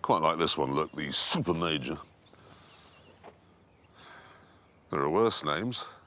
Quite like this one, look, the Super Major. There are worse names.